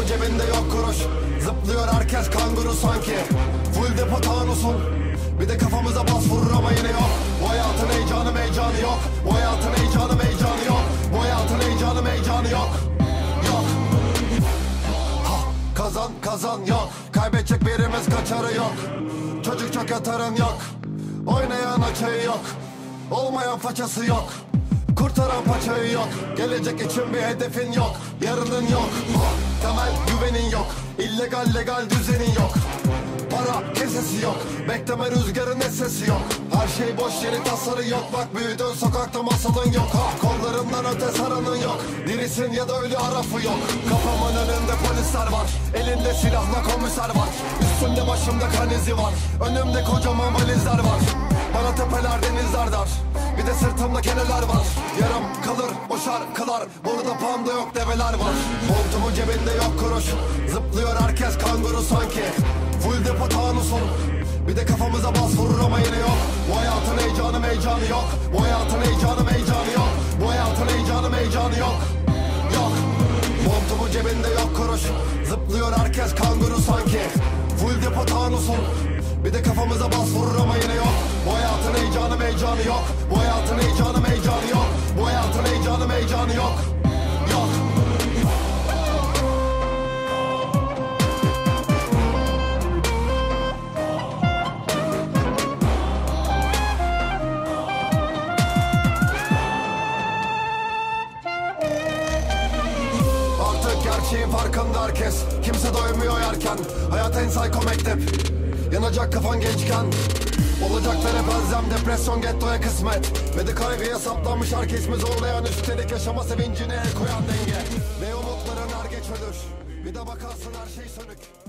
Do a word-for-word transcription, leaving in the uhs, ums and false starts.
cebinde yok kuruş. Zıplıyor herkes kanguru sanki. Full depo tanusun. Bir de kafamıza bas vurur ama yine yok. Bu hayatın heyecanı meycanı yok. Bu hayatın heyecanı meycanı yok. Bu hayatın heyecanı meycanı yok. Yok. Ha, kazan kazan yok. Kaybedecek birimiz kaçarı yok. Çocuk çok yatarın yok. Oynayan açığı yok. Olmayan façası yok. Kurtaran paçayı yok. Gelecek için bir hedefin yok. Yarının yok. Ha, temel güvenin yok. İllegal legal düzenin yok. Para kesesi yok. Bekleme rüzgarın sesi yok. Her şey boş yeri tasarı yok. Bak büyüdün sokakta masalın yok. Ha, kollarından öte saranın yok. Dirisin ya da ölü arafı yok. Kafamın önünde polisler var. Elinde silahla komiser var. Üstümde başımda kan izi var. Önümde kocaman valizler var. Bana tepeler denizler dar. Bir de sırtımda keneler var. Yarım kalır o şarkılar. Burada panda yok develer var. Montumun cebinde yok kuruş. Zıplıyor herkes kanguru sanki. Full depo tanusun. Bir de kafamıza bas vurur ama yine yok. Bu hayatın heyecanı meycanı yok. Bu hayatın heyecanı meycanı yok. Bu hayatın heyecanı meycanı yok. Yok. Montumun cebinde yok kuruş. Zıplıyor herkes kanguru sanki. Full depo tanusun. Bir de kafamıza bas vurur ama yine yok. Bu hayatın heyecanı meycanı yok. Bu hayatın heyecanı meycanı yok. Bu hayatın heyecanı meycanı yok. Yok. Artık gerçeğin farkında herkes. Kimse doymuyor yerken. Hayat en psycho mektep. Yanacak kafan gençken. Olacaklara benzem depresyon gettoya kısmet. Ve de kaygıya saplanmış herkes mi zorlayan. Üstelik yaşama sevincine el koyan denge. Ve umutların er geç ölür. Bir de bakarsın her şey sönük.